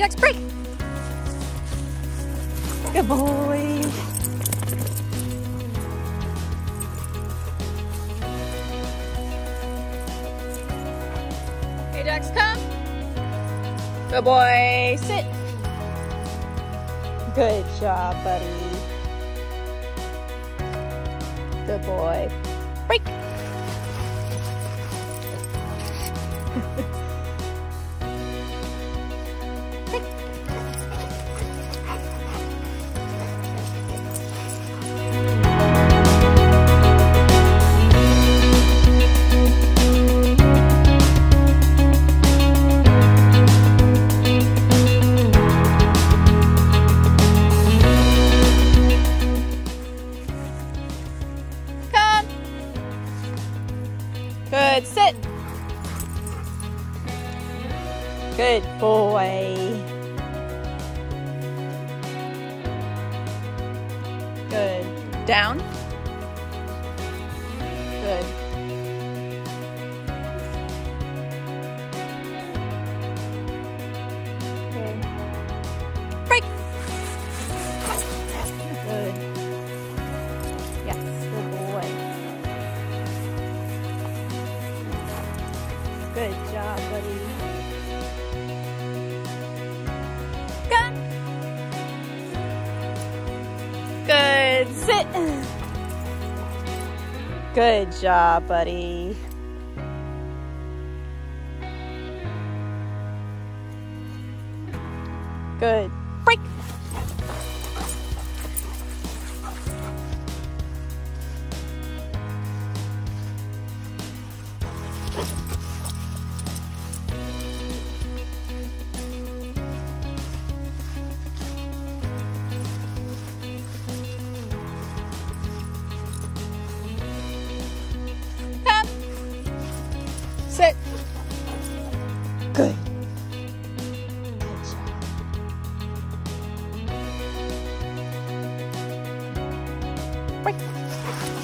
Ajax, break. Good boy. Ajax, come. Good boy. Sit. Good job, buddy. Good boy. Break. Break. Good, sit. Good boy. Good. Down. Good. Okay. Break. Good. Yes, good boy. Good job, buddy. Come. Good. Sit. Good job, buddy. Good. Break. Sit. Good. Good job. Break.